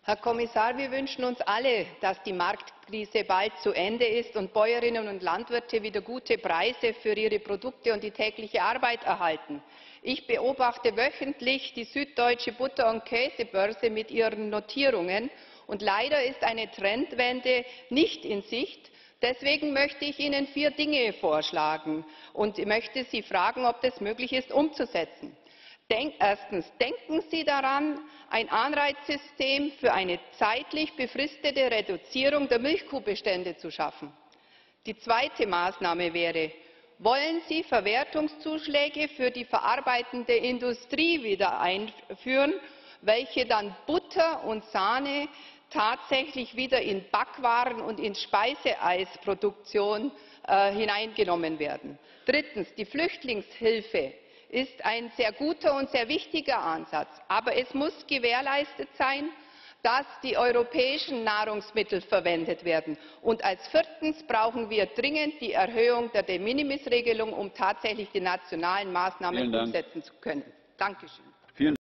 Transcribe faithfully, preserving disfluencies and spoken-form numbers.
Herr Kommissar, wir wünschen uns alle, dass die Marktkrise bald zu Ende ist und Bäuerinnen und Landwirte wieder gute Preise für ihre Produkte und die tägliche Arbeit erhalten. Ich beobachte wöchentlich die Süddeutsche Butter- und Käsebörse mit ihren Notierungen, und leider ist eine Trendwende nicht in Sicht. Deswegen möchte ich Ihnen vier Dinge vorschlagen und möchte Sie fragen, ob das möglich ist umzusetzen. Erstens, denken Sie daran, ein Anreizsystem für eine zeitlich befristete Reduzierung der Milchkuhbestände zu schaffen. Die zweite Maßnahme wäre: Wollen Sie Verwertungszuschläge für die verarbeitende Industrie wieder einführen, welche dann Butter und Sahne tatsächlich wieder in Backwaren und in Speiseeisproduktion äh, hineingenommen werden? Drittens, die Flüchtlingshilfe ist ein sehr guter und sehr wichtiger Ansatz. Aber es muss gewährleistet sein, dass die europäischen Nahrungsmittel verwendet werden. Und als viertens brauchen wir dringend die Erhöhung der De-Minimis-Regelung, um tatsächlich die nationalen Maßnahmen umsetzen zu können. Dankeschön.